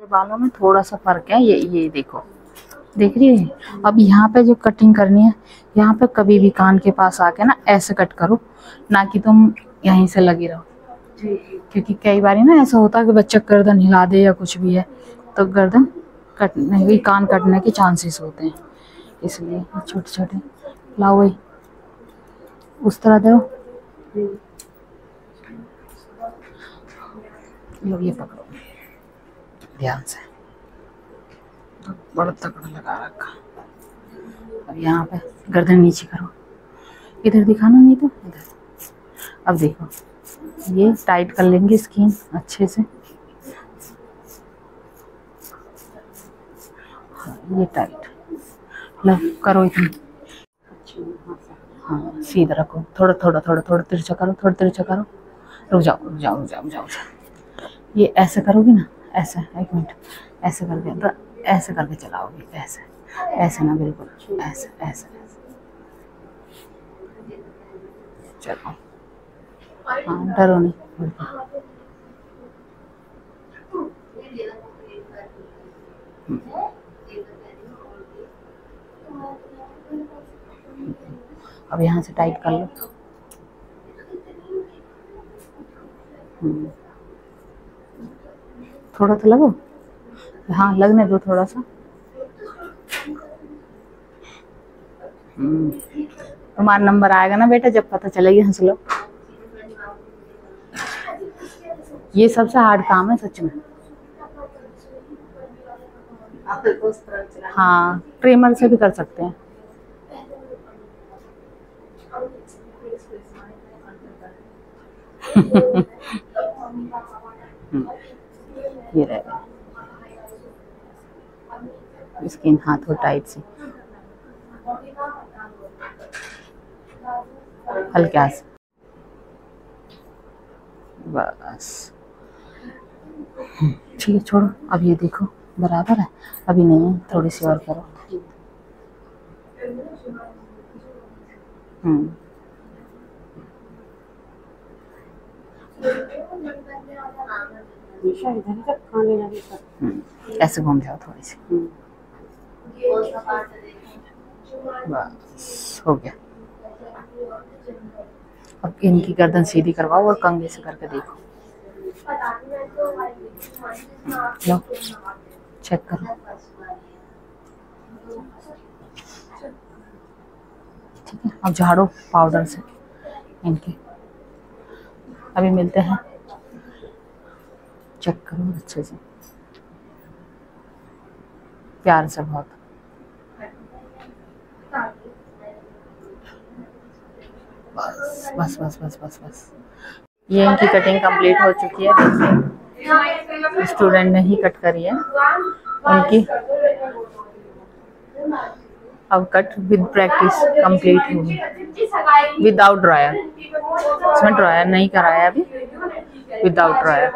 बालों में थोड़ा सा फर्क है, ये देखो, देख रही है। अब यहाँ पे जो कटिंग करनी है, यहाँ पे कभी भी कान के पास आके ना ऐसे कट करो, ना कि तुम यहीं से लगी रहो, क्योंकि कई बार ना ऐसा होता है कि बच्चा गर्दन हिला दे या कुछ भी है तो गर्दन कटने भी, कान कटने के चांसेस होते हैं, इसलिए छोटे छोटे लाओ, वही उस तरह दो। लो ये पकड़ो ध्यान से, बड़ा तकड़ा लगा रखा। अब यहाँ पे गर्दन नीचे करो, इधर दिखाना नहीं तो इधर। अब देखो ये टाइट कर लेंगे स्किन अच्छे से, ये टाइट लो करो इतनी, हाँ सीधा रखो, थोड़ा थोड़ा थोड़ा थोड़ा तिरछा करो, थोड़ा तिरछा करो, रुक जाओ रुक जाओ रुक जाओ रुक जाओ। ये ऐसे करोगी ना, ऐसे, एक मिनट, ऐसे करके, ऐसे करके चलाओगी, ऐसे ऐसे ना, बिल्कुल ऐसे ऐसे ऐसे, चलो हाँ डरो नहीं बिल्कुल। अब यहाँ से टाइट कर लो, थोड़ा तो लगो, हाँ लगने दो थोड़ा सा। तुम्हारा नंबर आएगा ना बेटा, जब पता चलेगी, हंस लो। ये सबसे हार्ड काम है सच में। हाँ ट्रिमर से भी कर सकते हैं। ये रहेगा स्किन, हाथ को टाइट से हल्का से, बस ठीक है छोड़ो। अब ये देखो बराबर है, अभी नहीं है, थोड़ी सी और करो। ऐसे घूम जाओ थोड़ी सी, बस हो गया। अब इनकी गर्दन सीधी करवाओ और कंघे से करके देखो, लो चेक करो, ठीक है। अब झाड़ो पाउडर से इनके, अभी मिलते हैं, चेक करो अच्छे से, प्यार से बहुत। बस बस बस बस बस बस, ये इनकी कटिंग कंप्लीट हो चुकी है। देखिए स्टूडेंट ने ही कट करी है उनकी। अब कट विद प्रैक्टिस कंप्लीट होगी, विदाउट ड्रायर, इसमें ड्रायर नहीं कराया अभी, विदाउट ड्रायर।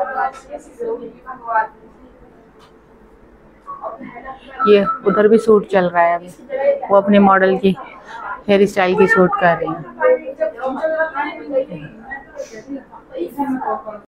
ये उधर भी शूट चल रहा है अभी, वो अपने मॉडल की हेयर स्टाइल की शूट कर रही हैं।